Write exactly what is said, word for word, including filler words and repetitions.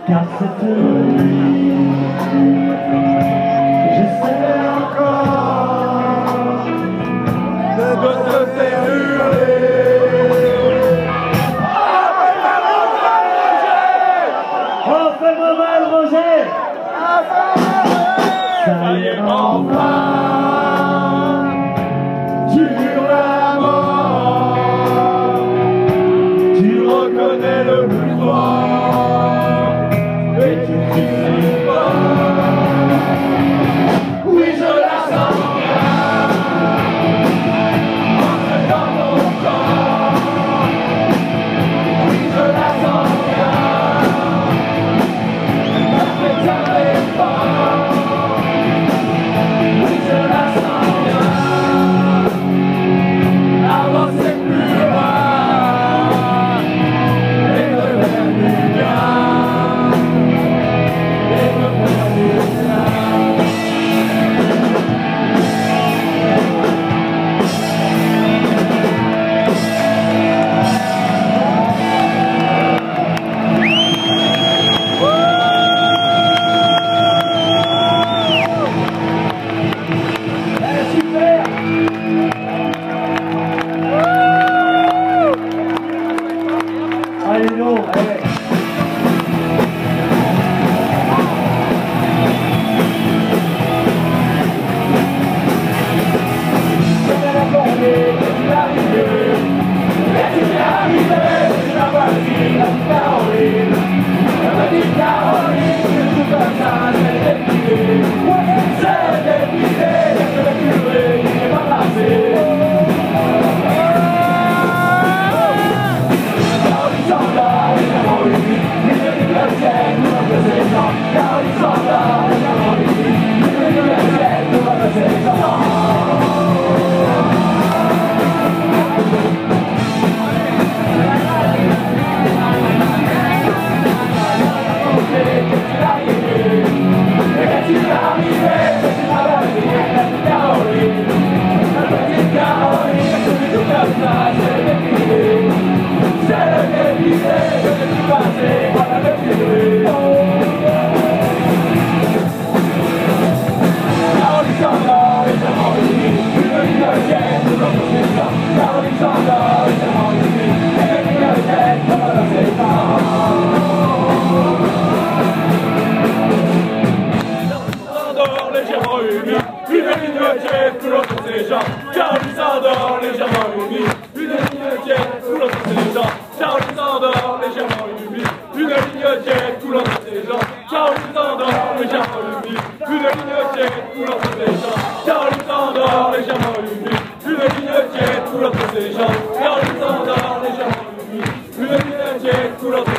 car cette nuit, j'essaie encore de te faire hurler. Oh, fais-moi mal, Roger! Ça y est, enfin, tu hurles la mort, tu reconnais le plus fort, et tu cries pas. Oui, je la sens bien, entre dans mon corps. Oui, je la sens bien, elle m'a fait taper fort. Oui, je la sens bien, avancer plus loin et me faire du bien, et me faire du bien. Allez, non, allez. C'est la tombée, c'est l'arrivée. C'est l'arrivée, c'est la voiture, la petite Caroline. La petite Caroline, c'est tout comme ça, c'est défilé. C'est défilé, c'est le curé qui n'est pas passé. Charlie s'endort légèrement humide, une ligne tiède coulant sur ses jambes. Charlie s'endort légèrement humide, une ligne tiède coulant sur ses jambes. Charlie s'endort légèrement humide, une ligne tiède coulant sur ses jambes. Charlie s'endort légèrement humide, une ligne tiède coulant sur ses jambes. Charlie s'endort légèrement humide, une ligne tiède coulant sur ses jambes.